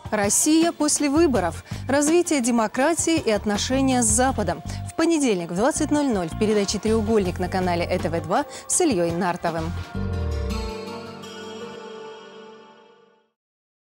Россия после выборов. Развитие демократии и отношения с Западом. В понедельник в 20:00 в передаче «Треугольник» на канале ЭТВ-2 с Ильей Нартовым.